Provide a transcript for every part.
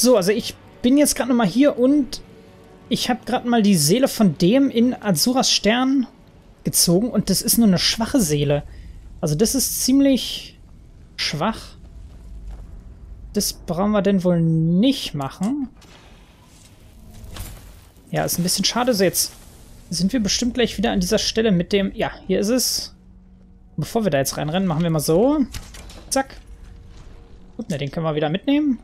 So, also ich bin jetzt gerade nochmal hier und ich habe gerade mal die Seele von dem in Azuras Stern gezogen und das ist nur eine schwache Seele. Also das ist ziemlich schwach. Das brauchen wir denn wohl nicht machen. Ja, ist ein bisschen schade. So, jetzt sind wir bestimmt gleich wieder an dieser Stelle mit dem... Ja, hier ist es. Bevor wir da jetzt reinrennen, machen wir mal so. Zack. Gut, ne, den können wir wieder mitnehmen.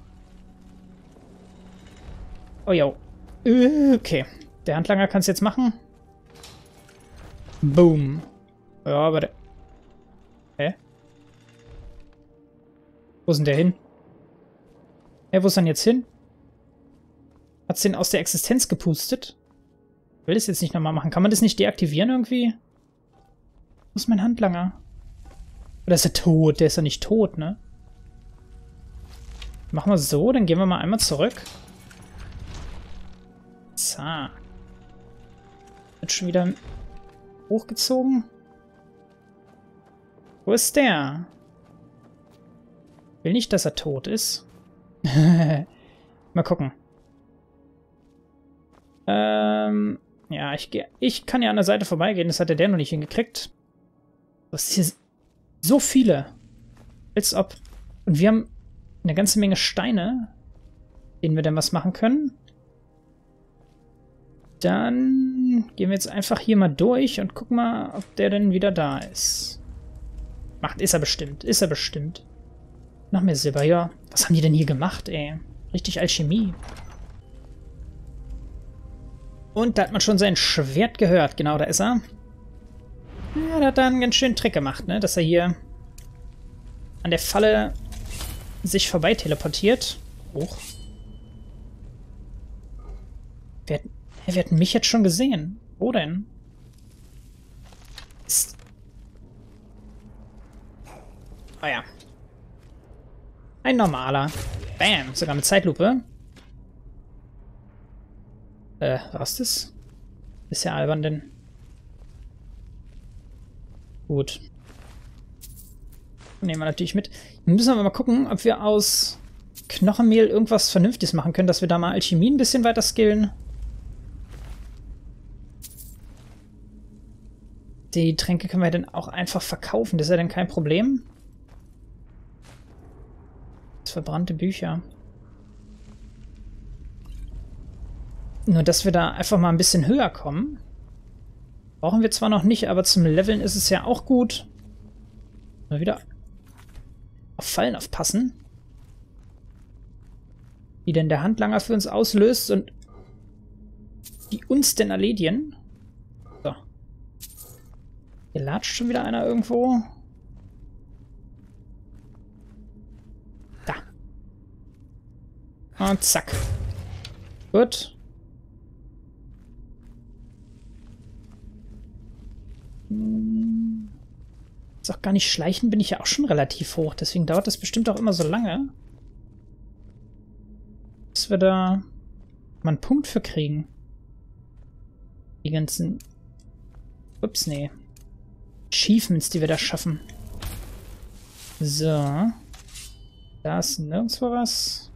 Oh, jo. Okay. Der Handlanger kann es jetzt machen. Boom. Ja, aber der... Hä? Wo ist denn der hin? Hä, wo ist denn jetzt hin? Hat's den aus der Existenz gepustet? Ich will das jetzt nicht nochmal machen. Kann man das nicht deaktivieren irgendwie? Wo ist mein Handlanger? Oder ist er tot? Der ist ja nicht tot, ne? Machen wir so, dann gehen wir mal einmal zurück. Zack. Wird schon wieder hochgezogen. Wo ist der? Will nicht, dass er tot ist. Mal gucken. Ja, ich kann ja an der Seite vorbeigehen. Das hat der noch nicht hingekriegt. Was ist hier? So viele. Als ob. Und wir haben eine ganze Menge Steine, denen wir dann was machen können. Dann gehen wir jetzt einfach hier mal durch und gucken mal, ob der denn wieder da ist. Ist er bestimmt. Ist er bestimmt. Noch mehr Silber, ja. Was haben die denn hier gemacht, ey? Richtig Alchemie. Und da hat man schon sein Schwert gehört. Genau, da ist er. Ja, der hat da einen ganz schönen Trick gemacht, ne? Dass er hier an der Falle sich vorbei teleportiert. Hoch. Wer hat mich jetzt schon gesehen? Wo denn? Oh ja. Ein normaler. Bam, sogar mit Zeitlupe. Was ist das? Ist ja albern, denn... Gut. Nehmen wir natürlich mit. Dann müssen wir mal gucken, ob wir aus Knochenmehl irgendwas Vernünftiges machen können, dass wir da mal Alchemie ein bisschen weiter skillen. Die Tränke können wir dann auch einfach verkaufen. Das ist ja dann kein Problem. Das verbrannte Bücher. Nur, dass wir da einfach mal ein bisschen höher kommen. Brauchen wir zwar noch nicht, aber zum Leveln ist es ja auch gut. Mal wieder auf Fallen aufpassen. Die denn der Handlanger für uns auslöst und die uns denn erledigen. So. Hier latscht schon wieder einer irgendwo. Da. Und zack. Gut. Ist auch gar nicht schleichen, bin ich ja auch schon relativ hoch. Deswegen dauert das bestimmt auch immer so lange. Bis wir da mal einen Punkt für kriegen. Die ganzen... Ups, nee. Achievements, die wir da schaffen. So. Da ist nirgendwo was.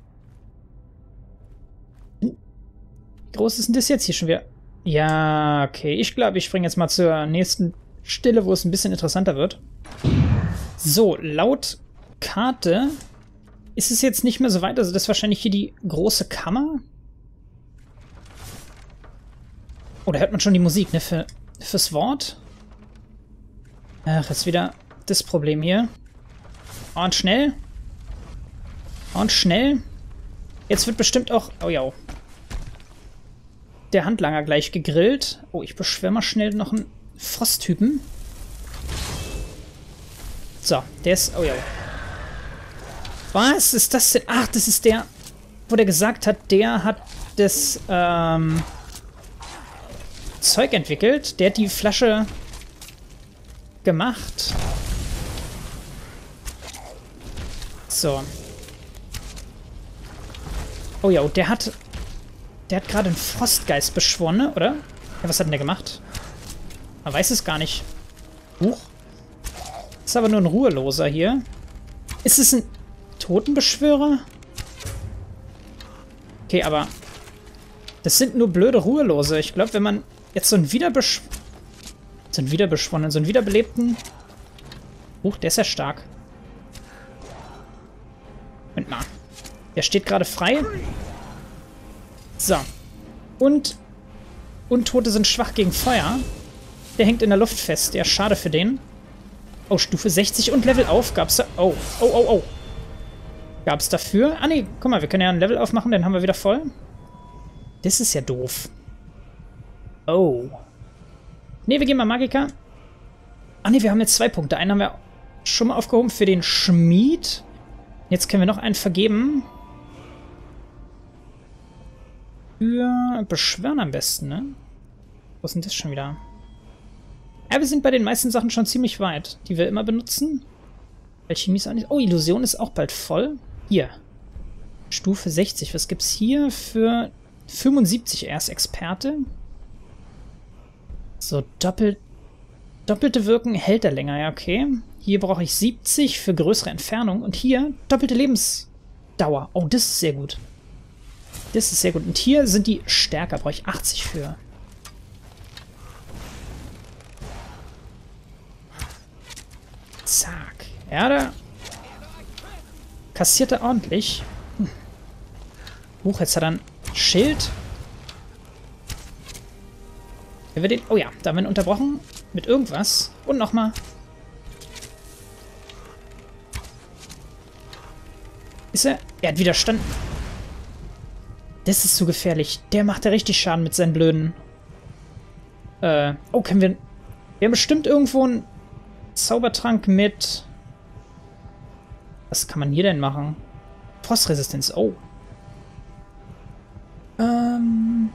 Wie groß ist denn das jetzt hier schon wieder? Ja, okay. Ich glaube, ich springe jetzt mal zur nächsten Stelle, wo es ein bisschen interessanter wird. So, laut Karte ist es jetzt nicht mehr so weit. Also das ist wahrscheinlich hier die große Kammer. Oh, da hört man schon die Musik, ne? Fürs Wort. Ach, jetzt wieder das Problem hier. Und schnell. Und schnell. Jetzt wird bestimmt auch... Oh ja. Der Handlanger gleich gegrillt. Oh, ich beschwöre mal schnell noch einen Frosttypen. So, der ist... Oh ja. Was ist das denn? Ach, das ist der, wo der gesagt hat, der hat das Zeug entwickelt. Der hat die Flasche gemacht. So. Oh ja, der hat gerade einen Frostgeist beschworen, ne? Oder? Ja, was hat denn der gemacht? Man weiß es gar nicht. Huch. Ist aber nur ein Ruheloser hier. Ist es ein Totenbeschwörer? Okay, aber das sind nur blöde Ruhelose. Ich glaube, wenn man jetzt so einen wiederbeschwonnenen, so einen wiederbelebten... der ist ja stark. Moment mal. Der steht gerade frei. So. Und Untote sind schwach gegen Feuer. Der hängt in der Luft fest. Ja, schade für den. Oh, Stufe 60 und Level auf. Gab's da... Oh. Gab's dafür? Ah, nee. Guck mal, wir können ja ein Level aufmachen, dann haben wir wieder voll. Das ist ja doof. Oh. Nee, wir gehen mal Magika. Ah, nee, wir haben jetzt 2 Punkte. Einen haben wir schon mal aufgehoben für den Schmied. Jetzt können wir noch einen vergeben. Für Beschwören am besten, ne? Wo ist denn das schon wieder? Ja, wir sind bei den meisten Sachen schon ziemlich weit, die wir immer benutzen. Alchemie ist auch nicht... Oh, Illusion ist auch bald voll. Hier. Stufe 60. Was gibt's hier für 75 erst Experte? So, doppelte Wirken hält er länger, ja, okay. Hier brauche ich 70 für größere Entfernung. Und hier doppelte Lebensdauer. Oh, das ist sehr gut. Das ist sehr gut. Und hier sind die stärker. Brauche ich 80 für. Zack. Ja, da kassiert er ordentlich. Jetzt hat er ein Schild. Wenn wir den... Oh ja, da haben wir ihn unterbrochen. Mit irgendwas. Und nochmal. Ist er... Er hat widerstanden. Das ist zu gefährlich. Der macht ja richtig Schaden mit seinen blöden... Oh, können wir... Wir haben bestimmt irgendwo einen Zaubertrank mit... Was kann man hier denn machen? Frostresistenz. Oh. Haben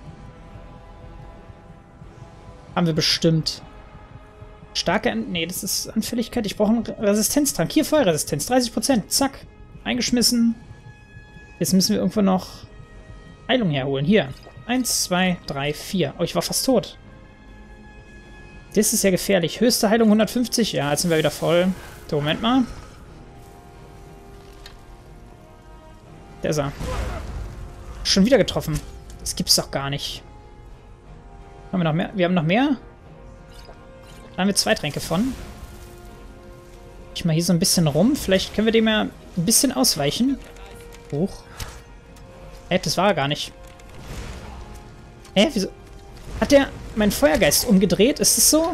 wir bestimmt. Starke... Nee, das ist Anfälligkeit. Ich brauche einen Resistenztrank. Hier, Feuerresistenz. 30%. Zack. Eingeschmissen. Jetzt müssen wir irgendwo noch Heilung herholen. Hier. 1, 2, 3, 4. Oh, ich war fast tot. Das ist ja gefährlich. Höchste Heilung 150. Ja, jetzt sind wir wieder voll. So, Moment mal. Der ist er. Schon wieder getroffen. Das gibt's doch gar nicht. Haben wir noch mehr? Wir haben noch mehr. Da haben wir 2 Tränke von. Ich mal hier so ein bisschen rum. Vielleicht können wir dem ja ein bisschen ausweichen. Hoch. Das war er gar nicht. Wieso? Hat der meinen Feuergeist umgedreht? Ist es so?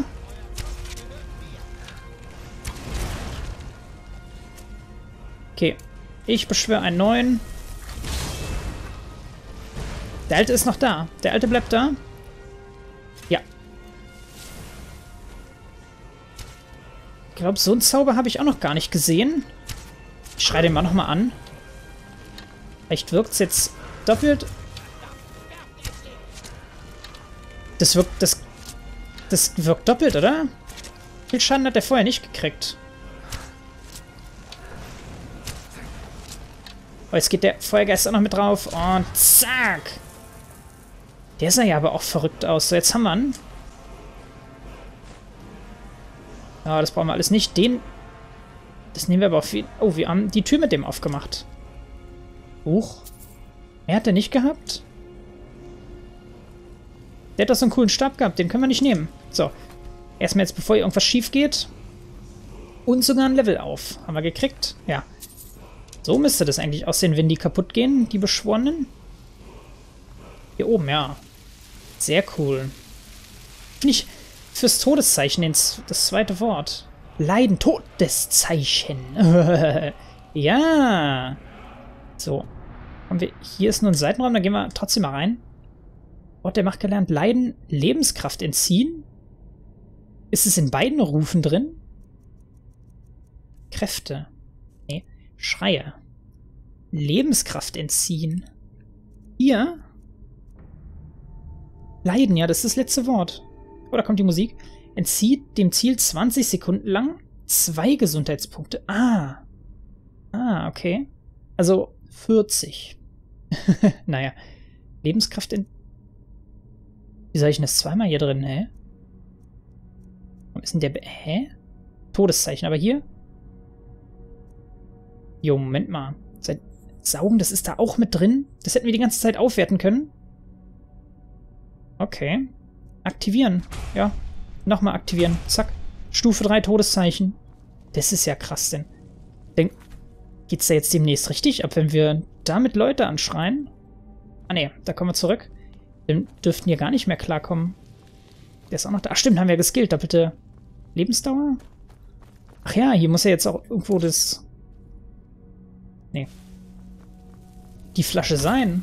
Okay. Ich beschwöre einen neuen. Der Alte ist noch da. Der Alte bleibt da. Ja. Ich glaube, so einen Zauber habe ich auch noch gar nicht gesehen. Ich schreie den mal nochmal an. Vielleicht wirkt es jetzt doppelt. Das wirkt doppelt, oder? Viel Schaden hat der vorher nicht gekriegt. Oh, jetzt geht der Feuergeist auch noch mit drauf. Und zack. Der sah ja aber auch verrückt aus. So, jetzt haben wir ihn. Ja, das brauchen wir alles nicht. Das nehmen wir aber auf jeden... Oh, wir haben die Tür mit dem aufgemacht. Huch. Mehr hat der nicht gehabt? Der hat doch so einen coolen Stab gehabt. Den können wir nicht nehmen. So. Erstmal jetzt, bevor hier irgendwas schief geht. Und sogar ein Level auf. Haben wir gekriegt? Ja. So müsste das eigentlich aussehen, wenn die kaputt gehen, die Beschworenen. Hier oben, ja. Sehr cool. Finde ich fürs Todeszeichen das zweite Wort. Leiden, Todeszeichen. Ja. So. Hier ist nur ein Seitenraum, da gehen wir trotzdem mal rein. Der macht gelernt. Leiden, Lebenskraft entziehen. Ist es in beiden Rufen drin? Kräfte. Nee. Schreie. Lebenskraft entziehen. Hier. Leiden, ja, das ist das letzte Wort. Oh, da kommt die Musik. Entzieht dem Ziel 20 Sekunden lang 2 Gesundheitspunkte. Ah, okay. Also 40. Naja. Lebenskraft entziehen. Wie soll ich denn das zweimal hier drin, hä? Warum ist denn der... Hä? Todeszeichen, aber hier? Jo, Moment mal. Saugen, das ist da auch mit drin. Das hätten wir die ganze Zeit aufwerten können. Okay. Aktivieren. Ja. Nochmal aktivieren. Zack. Stufe 3 Todeszeichen. Das ist ja krass, denn. Geht's da jetzt demnächst richtig ab, wenn wir damit Leute anschreien? Ah ne, da kommen wir zurück. Dann dürften hier gar nicht mehr klarkommen. Der ist auch noch da. Ach stimmt, haben wir geskillt. Doppelte Lebensdauer? Ach ja, hier muss ja jetzt auch irgendwo das... Nee. Die Flasche sein.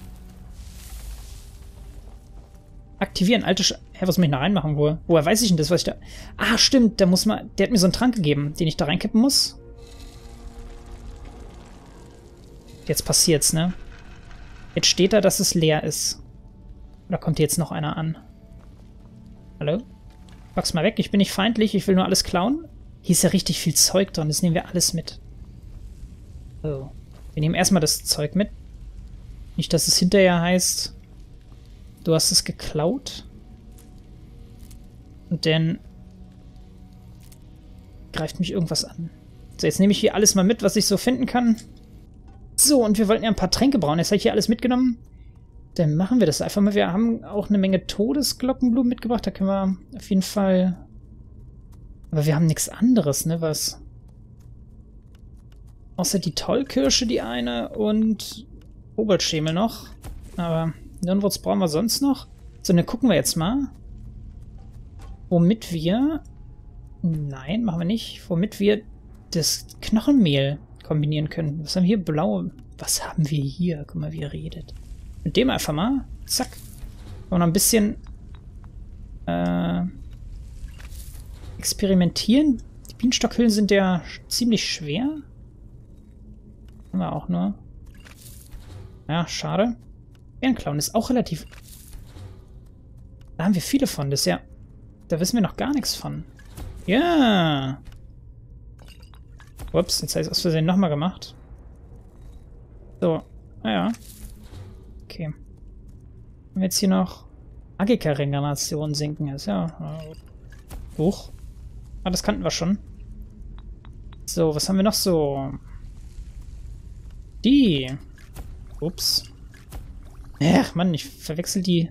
Aktivieren, alte Hä, was muss ich da reinmachen? Woher weiß ich denn das, was ich da... Ah, stimmt, da muss man... Der hat mir so einen Trank gegeben, den ich da reinkippen muss. Jetzt passiert's, ne? Jetzt steht da, dass es leer ist. Oder kommt hier jetzt noch einer an? Hallo? Pack's mal weg, ich bin nicht feindlich, ich will nur alles klauen. Hier ist ja richtig viel Zeug dran, das nehmen wir alles mit. So. Wir nehmen erstmal das Zeug mit. Nicht, dass es hinterher heißt, du hast es geklaut. Und dann greift mich irgendwas an. So, jetzt nehme ich hier alles mal mit, was ich so finden kann. So, und wir wollten ja ein paar Tränke brauen. Jetzt habe ich hier alles mitgenommen. Dann machen wir das einfach mal. Wir haben auch eine Menge Todesglockenblumen mitgebracht. Da können wir auf jeden Fall... Aber wir haben nichts anderes, ne? Was? Außer die Tollkirsche, die eine, und Koboldschemel noch. Aber Nirnwurz brauchen wir sonst noch. So, dann gucken wir jetzt mal, womit wir... Nein, machen wir nicht. Womit wir das Knochenmehl kombinieren können. Was haben wir hier? Blau. Was haben wir hier? Guck mal, wie er redet. Mit dem einfach mal. Zack. Und noch ein bisschen experimentieren. Die Bienenstockhüllen sind ja ziemlich schwer. Haben wir auch nur. Ja, schade. Bärenklauen ist auch relativ... Da haben wir viele von. Das ist ja... Da wissen wir noch gar nichts von. Ja. Ups, jetzt habe ich es aus Versehen nochmal gemacht. So. Naja. Okay. Haben wir jetzt hier noch Magika-Regeneration sinken. Das ist ja... Hoch. Ah, das kannten wir schon. So, was haben wir noch so? Die. Ups. Ach, Mann, ich verwechsel die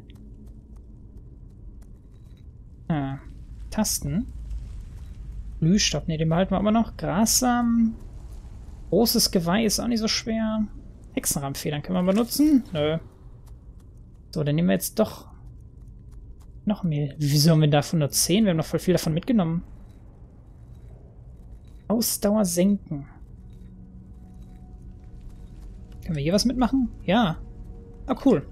Tasten. Glühstoff, ne, den behalten wir aber noch. Grassamen. Großes Geweih ist auch nicht so schwer. Hexenrahmfedern können wir benutzen? Nö. So, dann nehmen wir jetzt doch noch Mehl. Wieso haben wir davon nur 10? Wir haben noch voll viel davon mitgenommen. Ausdauer senken. Können wir hier was mitmachen? Ja. Ah, cool.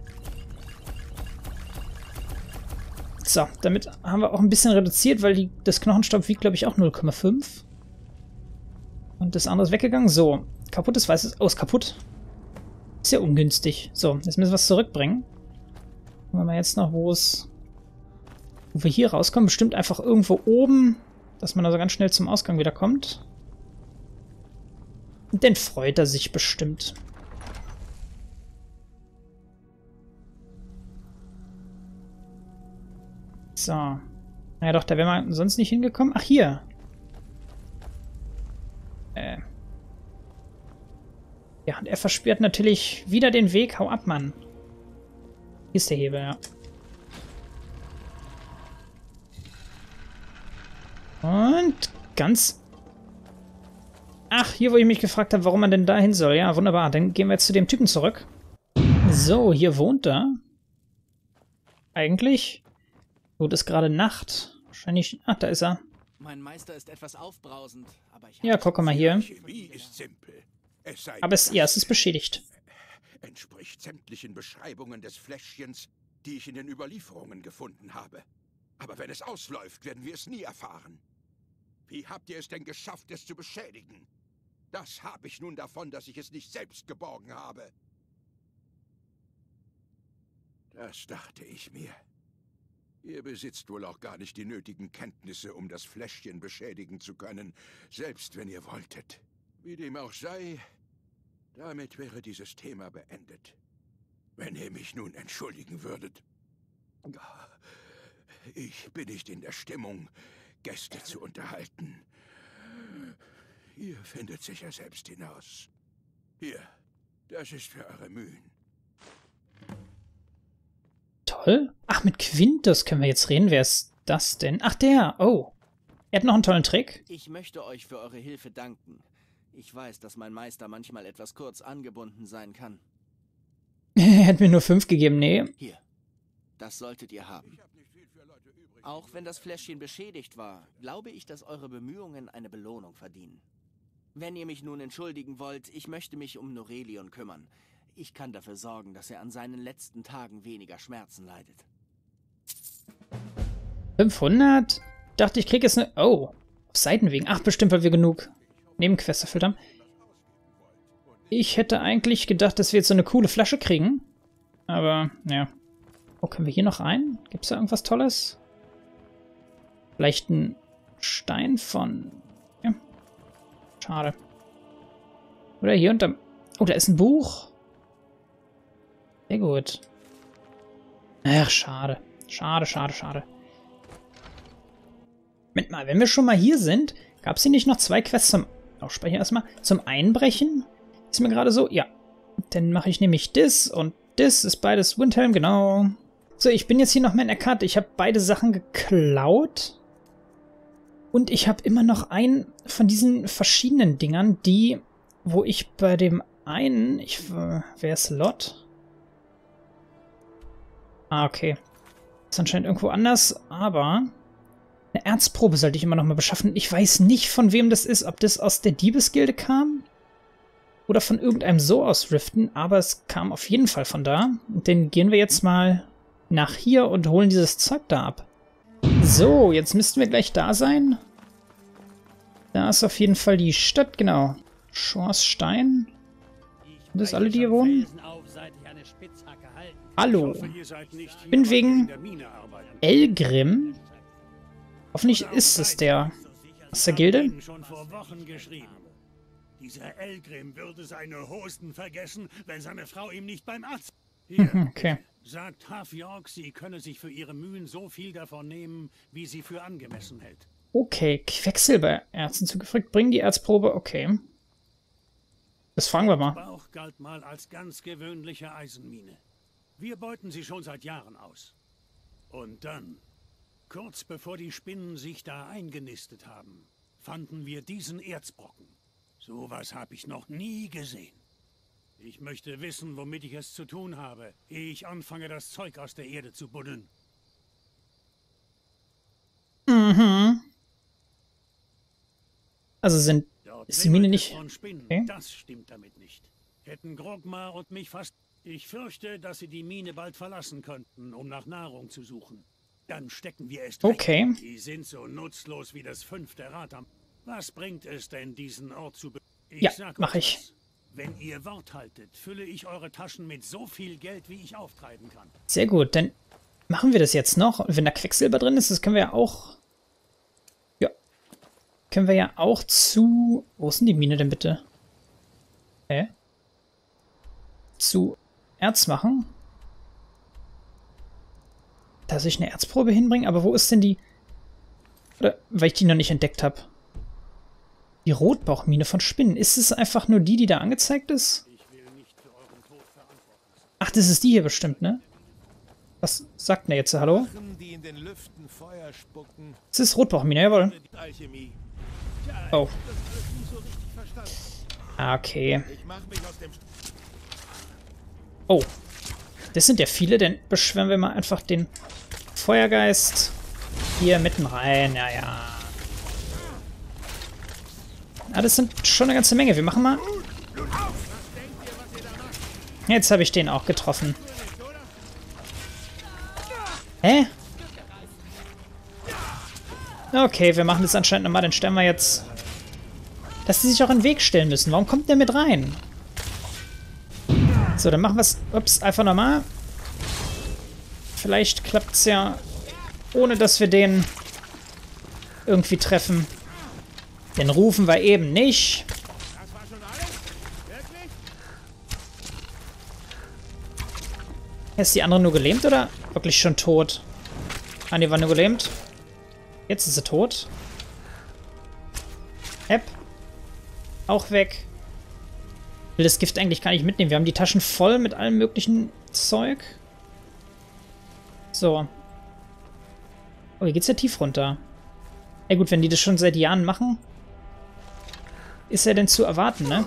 So, damit haben wir auch ein bisschen reduziert, weil das Knochenstaub wiegt, glaube ich, auch 0,5. Und das andere ist weggegangen. So, kaputtes weißes... Oh, ist kaputt. Ist ja ungünstig. So, jetzt müssen wir es zurückbringen. Gucken wir mal jetzt noch, wo wir hier rauskommen. Bestimmt einfach irgendwo oben, dass man also ganz schnell zum Ausgang wieder kommt. Und dann freut er sich bestimmt. So. Naja doch, da wären wir sonst nicht hingekommen. Ach, hier. Ja, und er versperrt natürlich wieder den Weg. Hau ab, Mann. Hier ist der Hebel, ja. Und ganz... Ach, hier, wo ich mich gefragt habe, warum man denn da hin soll. Ja, wunderbar. Dann gehen wir jetzt zu dem Typen zurück. So, hier wohnt er. Eigentlich... Gut, ist gerade Nacht. Wahrscheinlich... Ach, da ist er. Mein Meister ist etwas aufbrausend, aber ich... Ja, guck mal hier. Chemie ist simpel. Aber es ist beschädigt. Entspricht sämtlichen Beschreibungen des Fläschchens, die ich in den Überlieferungen gefunden habe. Aber wenn es ausläuft, werden wir es nie erfahren. Wie habt ihr es denn geschafft, es zu beschädigen? Das habe ich nun davon, dass ich es nicht selbst geborgen habe. Das dachte ich mir. Ihr besitzt wohl auch gar nicht die nötigen Kenntnisse, um das Fläschchen beschädigen zu können, selbst wenn ihr wolltet. Wie dem auch sei, damit wäre dieses Thema beendet. Wenn ihr mich nun entschuldigen würdet. Ich bin nicht in der Stimmung, Gäste zu unterhalten. Ihr findet sicher selbst hinaus. Hier, Das ist für eure Mühen. Toll. Ach, mit Quintus können wir jetzt reden. Wer ist das denn? Ach, der. Oh. Er hat noch einen tollen Trick. Ich möchte euch für eure Hilfe danken. Ich weiß, dass mein Meister manchmal etwas kurz angebunden sein kann. Er hat mir nur 5 gegeben. Nee. Hier, das solltet ihr haben. Auch wenn das Fläschchen beschädigt war, glaube ich, dass eure Bemühungen eine Belohnung verdienen. Wenn ihr mich nun entschuldigen wollt, ich möchte mich um Norelion kümmern. Ich kann dafür sorgen, dass er an seinen letzten Tagen weniger Schmerzen leidet. 500? Dachte, ich kriege jetzt eine... Oh, auf Seitenwegen. Ach, bestimmt, weil wir genug Nebenquests erfüllt haben. Ich hätte eigentlich gedacht, dass wir jetzt so eine coole Flasche kriegen. Aber, ja. Oh, können wir hier noch rein? Gibt es da irgendwas Tolles? Vielleicht ein Stein von... Ja. Schade. Oder hier unter... Oh, da ist ein Buch. Sehr gut. Ach, schade. Schade, schade, schade. Moment mal, wenn wir schon mal hier sind, gab es hier nicht noch 2 Quests zum... Ausspeichern erstmal. Zum Einbrechen? Ist mir gerade so? Ja. Dann mache ich nämlich das und das ist beides Windhelm, genau. So, ich bin jetzt hier noch mal in der Karte. Ich habe beide Sachen geklaut. Und ich habe immer noch einen von diesen verschiedenen Dingern, die, wo ich bei dem einen... wer ist Lot? Ah, okay. Ist anscheinend irgendwo anders, aber... Eine Erzprobe sollte ich immer noch mal beschaffen. Ich weiß nicht, von wem das ist. Ob das aus der Diebesgilde kam? Oder von irgendeinem So aus Riften. Aber es kam auf jeden Fall von da. Und dann gehen wir jetzt mal nach hier und holen dieses Zeug da ab. So, jetzt müssten wir gleich da sein. Da ist auf jeden Fall die Stadt, genau. Schorstein. Sind das alle, die hier wohnen? Hallo. Ich bin wegen Elgrim. Hoffentlich ist es der aus der Gilde. Dieser Elgrim würde seine Hosen vergessen, wenn seine Frau ihm nicht beim Arzt... Okay. Sagt Hafjork, sie könne sich für ihre Mühen so viel davon nehmen, wie sie für angemessen hält. Okay, Quecksilbererzen zugefügt. Bringen die Erzprobe. Okay. Das fragen wir mal. Bauch galt mal als ganz gewöhnliche Eisenmine. Wir beuten sie schon seit Jahren aus. Und dann, kurz bevor die Spinnen sich da eingenistet haben, fanden wir diesen Erzbrocken. Sowas habe ich noch nie gesehen. Ich möchte wissen, womit ich es zu tun habe, ehe ich anfange, das Zeug aus der Erde zu buddeln. Mhm. Also ist die Mine nicht... Okay. Das stimmt damit nicht. Hätten Grogmar und mich fast... Ich fürchte, dass sie die Mine bald verlassen könnten, um nach Nahrung zu suchen. Dann stecken wir es weg. Okay. Die sind so nutzlos wie das 5. Rad am... Was bringt es denn, diesen Ort zu... Ja, mach ich. Wenn ihr Wort haltet, fülle ich eure Taschen mit so viel Geld, wie ich auftreiben kann. Sehr gut, dann machen wir das jetzt noch. Und wenn da Quecksilber drin ist, das können wir ja auch... Ja. Können wir ja auch zu... Wo ist denn die Mine denn bitte? Hä? Zu Erz machen. Da soll ich eine Erzprobe hinbringen? Aber wo ist denn die... Oder, weil ich die noch nicht entdeckt habe. Die Rotbauchmine von Spinnen. Ist es einfach nur die, die da angezeigt ist? Ach, das ist die hier bestimmt, ne? Was sagt denn der jetzt? Hallo? Das ist Rotbauchmine, jawohl. Oh. Okay. Oh. Das sind ja viele, dann beschwören wir mal einfach den Feuergeist hier mitten rein. Ja, ja. Ah, das sind schon eine ganze Menge. Wir machen mal... Jetzt habe ich den auch getroffen. Hä? Okay, wir machen das anscheinend nochmal. Dann stellen wir jetzt... Dass die sich auch in den Weg stellen müssen. Warum kommt der mit rein? So, dann machen wir es... Ups, einfach nochmal. Vielleicht klappt es ja... Ohne dass wir den... irgendwie treffen. Den rufen wir eben nicht. Ist die andere nur gelähmt oder wirklich schon tot? Ah, die war nur gelähmt. Jetzt ist sie tot. Auch weg. will das Gift eigentlich gar nicht mitnehmen. Wir haben die Taschen voll mit allem möglichen Zeug. So. Oh, hier geht's ja tief runter. Ja gut, wenn die das schon seit Jahren machen, ist ja denn zu erwarten, ne?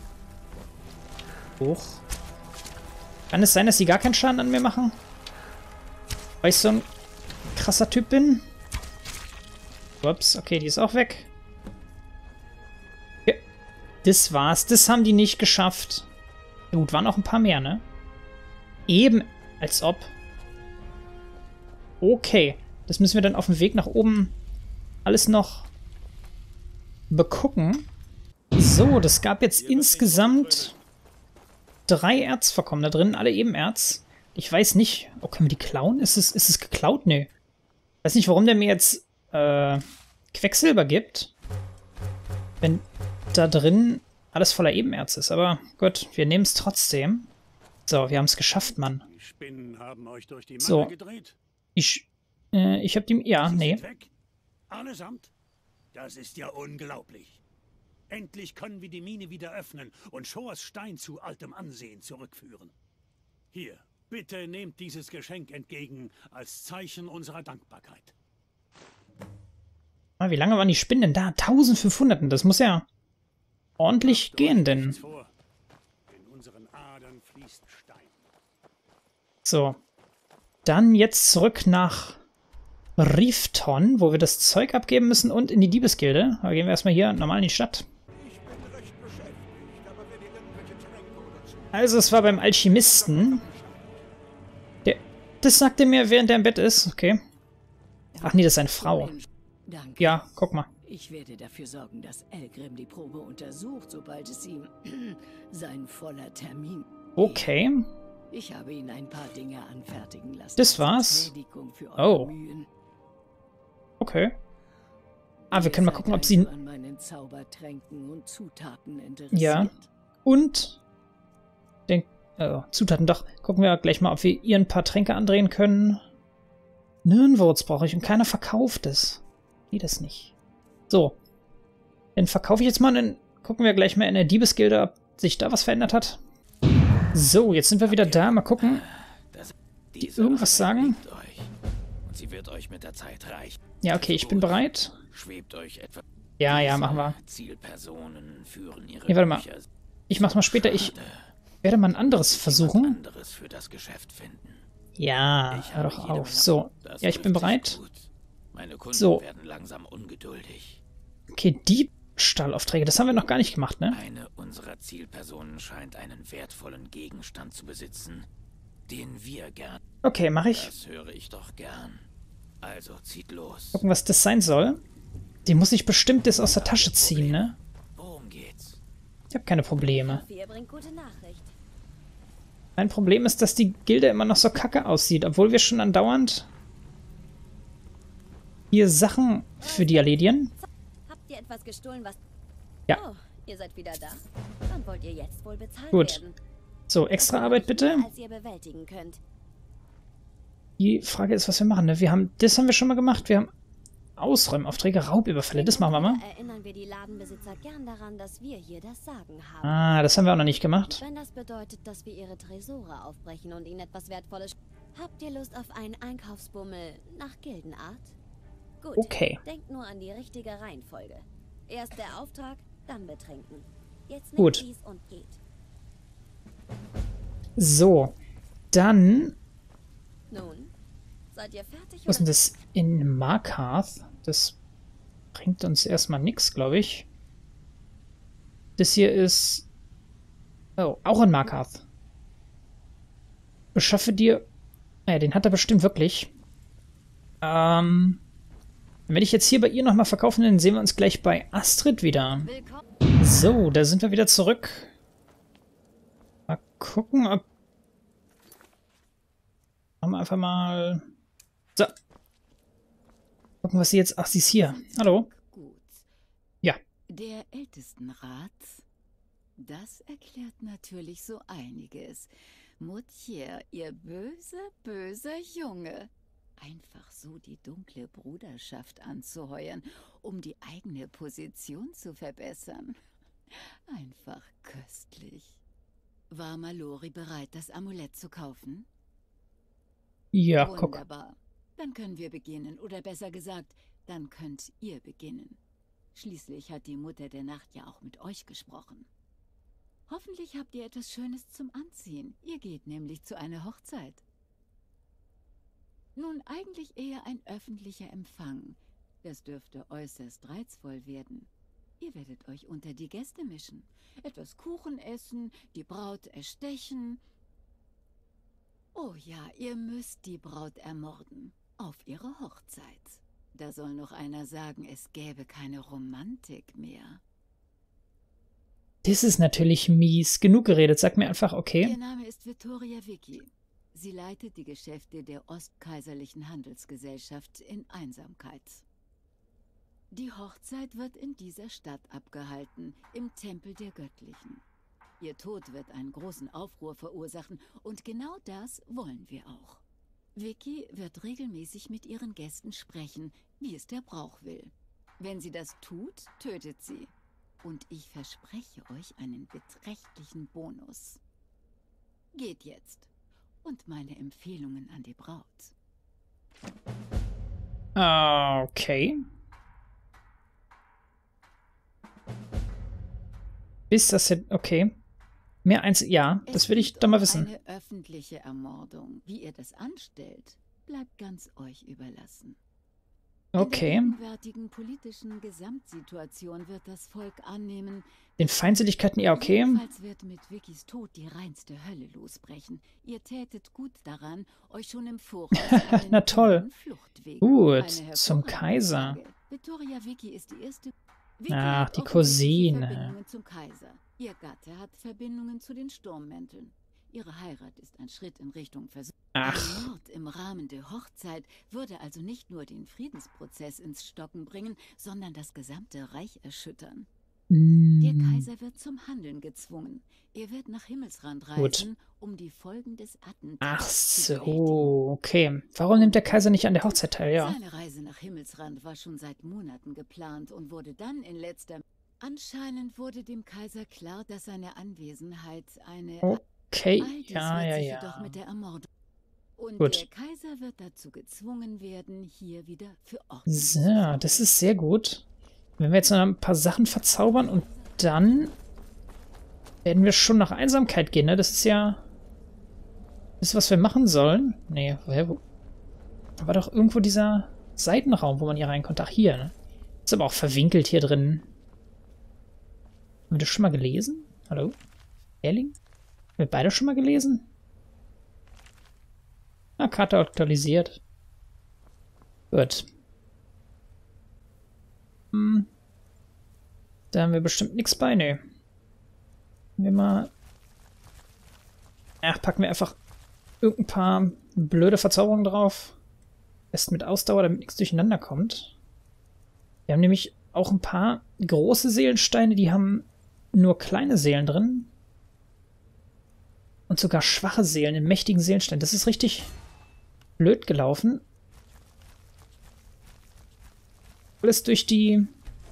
Hoch. Kann es sein, dass sie gar keinen Schaden an mir machen? Weil ich so ein krasser Typ bin? Ups, okay, die ist auch weg. Ja, das war's. Das haben die nicht geschafft. Gut, waren auch ein paar mehr, ne? Eben, als ob. Okay, das müssen wir dann auf dem Weg nach oben alles noch begucken. So, das gab jetzt insgesamt 3 Erzvorkommen da drin, alle Ebenerz. Ich weiß nicht. Oh, können wir die klauen? Ist es geklaut? Nö. Ich weiß nicht, warum der mir jetzt Quecksilber gibt, wenn da drin alles voller Ebenerz ist. Aber gut, wir nehmen es trotzdem. So, wir haben es geschafft, Mann. Die Spinnen haben euch durch die Matte So. gedreht. Ich hab die... Ja, Sie nee. sind weg? Allesamt? Das ist ja unglaublich. Endlich können wir die Mine wieder öffnen und Shores Stein zu altem Ansehen zurückführen. Hier, bitte nehmt dieses Geschenk entgegen als Zeichen unserer Dankbarkeit. Ah, wie lange waren die Spinnen denn da? 1500. Das muss ja ordentlich gehen, denn... Nichts vor. In unseren Adern fließt Stein. So. Dann jetzt zurück nach Rifton, wo wir das Zeug abgeben müssen und in die Diebesgilde. Aber gehen wir erstmal hier normal in die Stadt. Also es war beim Alchemisten. Das sagt er mir, während er im Bett ist. Okay. Ach nee, das ist eine Frau. Danke. Ja, guck mal. Ich werde dafür sorgen, dass Elgrim die Probe untersucht, sobald es ihm sein voller Termin. Okay. Ich habe ihn ein paar Dinge anfertigen lassen. Das als war's? Entschädigung für eure Oh. Mühen. Okay. Ah, wir Ihr können mal seid gucken, ob also sie... an meinen Zaubertränken und Zutaten interessiert. Ja. Und... Zutaten, doch. Gucken wir gleich mal, ob wir ihr ein paar Tränke andrehen können. Nirnwurz brauche ich und keiner verkauft es. Geht das nicht. So. Dann verkaufe ich jetzt mal und dann gucken wir gleich mal in der Diebesgilde, ob sich da was verändert hat. So, jetzt sind wir wieder da. Mal gucken. Die irgendwas sagen? Und sie wird euch mit der Zeit reichen. Ja, okay, ich bin bereit. Schwebt euch etwa... Ja, machen wir. Zielpersonen führen ihre Nee, warte mal. Bücher. Ich mach's mal später. Ich werde mal ein anderes versuchen. Anderes für das Geschäft finden. Ja, Ich hör habe doch jede auf. Menge- So, Das ja, ich bin trifft sich bereit. gut. Meine Kunden So. werden langsam ungeduldig. Okay, Diebstahlaufträge, das haben wir noch gar nicht gemacht, ne? Eine unserer Zielpersonen scheint einen wertvollen Gegenstand zu besitzen, den wir gern... Okay, mache ich. Das höre ich doch gern. Also zieht los. Gucken, was das sein soll. Den muss ich bestimmt das aus der Tasche ziehen, ne? Worum geht's? Ich habe keine Probleme. Ihr bringt gute Nachricht. Mein Problem ist, dass die Gilde immer noch so kacke aussieht, obwohl wir schon andauernd hier Sachen für die erledigen. Habt ihr etwas gestohlen, was... Ja. Oh, ihr seid wieder da. Dann wollt ihr jetzt wohl bezahlt Gut. werden. So, extra Arbeit bitte. Als ihr bewältigen könnt. Die Frage ist, was wir machen, ne? Das haben wir schon mal gemacht. Wir haben Ausräumaufträge, Raubüberfälle. Das machen wir mal. Erinnern wir die Ladenbesitzer gern daran, dass wir hier das Sagen haben. Ah, das haben wir auch noch nicht gemacht. Wenn das bedeutet, dass wir ihre Tresore aufbrechen und ihnen etwas Wertvolles... Habt ihr Lust auf einen Einkaufsbummel nach Gildenart? Gut. Okay. Denkt nur an die richtige Reihenfolge. Erst der Auftrag, dann betrinken. Jetzt Gut. nehmt dies und geht. So, dann... Nun, seid ihr fertig? Was ist denn das in Markarth? Das bringt uns erstmal nichts, glaube ich. Das hier ist... Oh, auch in Markarth. Beschaffe dir... Naja, den hat er bestimmt wirklich. Dann werde ich jetzt hier bei ihr nochmal verkaufen, dann sehen wir uns gleich bei Astrid wieder. Willkommen. So, da sind wir wieder zurück. Mal gucken, ob... Machen wir einfach mal... So. Gucken, was sie jetzt... Ach, sie ist hier. Hallo. Gut. Ja. Der Ältestenrat, das erklärt natürlich so einiges. Mutier, ihr böser Junge. Einfach so die dunkle Bruderschaft anzuheuern, um die eigene Position zu verbessern. Einfach köstlich. War Mallory bereit, das Amulett zu kaufen? Ja, guck. Wunderbar. Dann können wir beginnen. Oder besser gesagt, dann könnt ihr beginnen. Schließlich hat die Mutter der Nacht ja auch mit euch gesprochen. Hoffentlich habt ihr etwas Schönes zum Anziehen. Ihr geht nämlich zu einer Hochzeit. Nun, eigentlich eher ein öffentlicher Empfang. Das dürfte äußerst reizvoll werden. Ihr werdet euch unter die Gäste mischen, etwas Kuchen essen, die Braut erstechen. Oh ja, ihr müsst die Braut ermorden. Auf ihre Hochzeit. Da soll noch einer sagen, es gäbe keine Romantik mehr. Das ist natürlich mies. Genug geredet. Sag mir einfach, okay. Ihr Name ist Vittoria Vicky. Sie leitet die Geschäfte der Ostkaiserlichen Handelsgesellschaft in Einsamkeit. Die Hochzeit wird in dieser Stadt abgehalten, im Tempel der Göttlichen. Ihr Tod wird einen großen Aufruhr verursachen und genau das wollen wir auch. Vicky wird regelmäßig mit ihren Gästen sprechen, wie es der Brauch will. Wenn sie das tut, tötet sie. Und ich verspreche euch einen beträchtlichen Bonus. Geht jetzt. Und meine Empfehlungen an die Braut. Okay. Bis das jetzt... Okay. Mehr eins... Ja, das will ich doch mal wissen. Eine öffentliche Ermordung. Wie ihr das anstellt, bleibt ganz euch überlassen. Okay. In der gegenwärtigen politischen Gesamtsituation wird das Volk annehmen... Den Feindseligkeiten, ja, okay. Jedenfalls wird mit Vickys Tod die reinste Hölle losbrechen. Ihr tätet gut daran, euch schon im Voraus Na toll. Fluchtweg. Gut, zum Kaiser. Vittoria Vicky ist die erste... Ach, die Cousine. Verbindungen zum Kaiser. Ihr Gatte hat Verbindungen zu den Sturmmänteln. Ihre Heirat ist ein Schritt in Richtung Versöhnung. Ach. Ein Mord im Rahmen der Hochzeit würde also nicht nur den Friedensprozess ins Stocken bringen, sondern das gesamte Reich erschüttern. Der Kaiser wird zum Handeln gezwungen. Er wird nach Himmelsrand reisen, um die Folgen des Attentats Ach zu bewältigen. so, okay. Warum nimmt der Kaiser nicht an der Hochzeit teil? Ja. Seine Reise nach Himmelsrand war schon seit Monaten geplant und wurde dann in letzter... Anscheinend wurde dem Kaiser klar, dass seine Anwesenheit eine... Okay, All dies ja, wird ja, sich ja. jedoch mit der Ermordung... Und Gut. der Kaiser wird dazu gezwungen werden, hier wieder für Ordnung zu So, sorgen. das ist sehr gut. Wenn wir jetzt noch ein paar Sachen verzaubern und dann werden wir schon nach Einsamkeit gehen, ne? Das ist ja... Das ist, was wir machen sollen. Nee, wo? Da war doch irgendwo dieser Seitenraum, wo man hier rein konnte. Ach, hier, ne? Ist aber auch verwinkelt hier drin. Haben wir das schon mal gelesen? Hallo? Erling? Haben wir beide schon mal gelesen? Ah, Karte aktualisiert. Gut. Da haben wir bestimmt nichts bei, ne. Wir mal... Ach, packen wir einfach irgendein paar blöde Verzauberungen drauf. Best mit Ausdauer, damit nichts durcheinander kommt. Wir haben nämlich auch ein paar große Seelensteine, die haben nur kleine Seelen drin. Und sogar schwache Seelen in mächtigen Seelensteinen. Das ist richtig blöd gelaufen. Alles durch die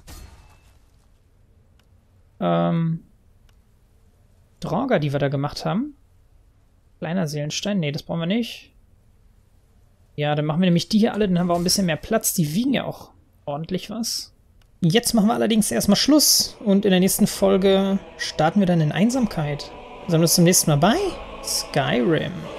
Draugr, die wir da gemacht haben. Kleiner Seelenstein. Nee, das brauchen wir nicht. Ja, dann machen wir nämlich die hier alle. Dann haben wir auch ein bisschen mehr Platz. Die wiegen ja auch ordentlich was. Jetzt machen wir allerdings erstmal Schluss. Und in der nächsten Folge starten wir dann in Einsamkeit. Sehen wir uns zum nächsten Mal bei Skyrim.